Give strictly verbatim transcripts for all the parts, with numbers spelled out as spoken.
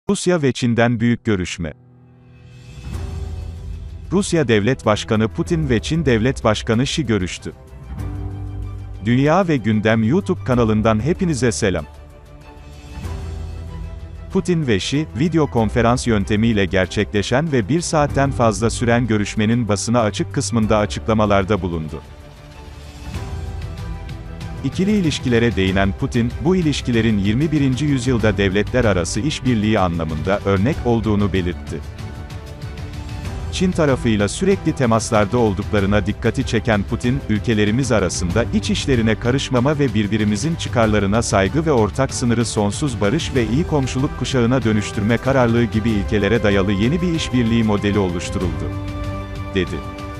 Rusya ve Çin'den büyük görüşme. Rusya Devlet Başkanı Putin ve Çin Devlet Başkanı Xi görüştü. Dünya ve Gündem YouTube kanalından hepinize selam. Putin ve Xi, video konferans yöntemiyle gerçekleşen ve bir saatten fazla süren görüşmenin basına açık kısmında açıklamalarda bulundu. İkili ilişkilere değinen Putin, bu ilişkilerin yirmi birinci yüzyılda devletler arası işbirliği anlamında örnek olduğunu belirtti. Çin tarafıyla sürekli temaslarda olduklarına dikkati çeken Putin, ülkelerimiz arasında iç işlerine karışmama ve birbirimizin çıkarlarına saygı ve ortak sınırı sonsuz barış ve iyi komşuluk kuşağına dönüştürme kararlılığı gibi ilkelere dayalı yeni bir işbirliği modeli oluşturuldu, dedi.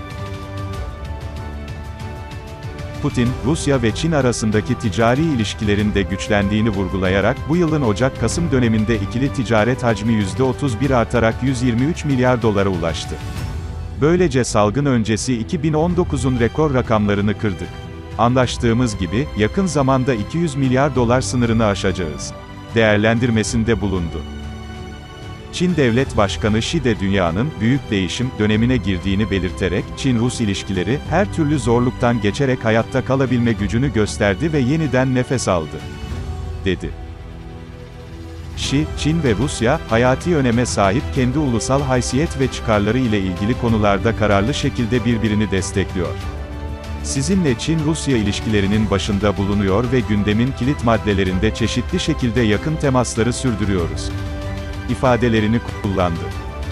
Putin, Rusya ve Çin arasındaki ticari ilişkilerin de güçlendiğini vurgulayarak, bu yılın Ocak-Kasım döneminde ikili ticaret hacmi yüzde otuz bir artarak yüz yirmi üç milyar dolara ulaştı. Böylece salgın öncesi iki bin on dokuzun rekor rakamlarını kırdık. Anlaştığımız gibi, yakın zamanda iki yüz milyar dolar sınırını aşacağız değerlendirmesinde bulundu. Çin Devlet Başkanı Xi de dünyanın büyük değişim dönemine girdiğini belirterek, Çin-Rus ilişkileri her türlü zorluktan geçerek hayatta kalabilme gücünü gösterdi ve yeniden nefes aldı, dedi. Xi, Çin ve Rusya, hayati öneme sahip kendi ulusal haysiyet ve çıkarları ile ilgili konularda kararlı şekilde birbirini destekliyor. Sizinle Çin-Rusya ilişkilerinin başında bulunuyor ve gündemin kilit maddelerinde çeşitli şekilde yakın temasları sürdürüyoruz ifadelerini kullandı.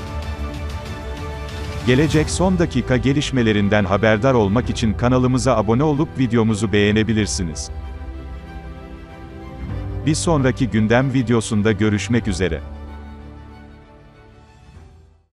Gelecek son dakika gelişmelerinden haberdar olmak için kanalımıza abone olup videomuzu beğenebilirsiniz. Bir sonraki gündem videosunda görüşmek üzere.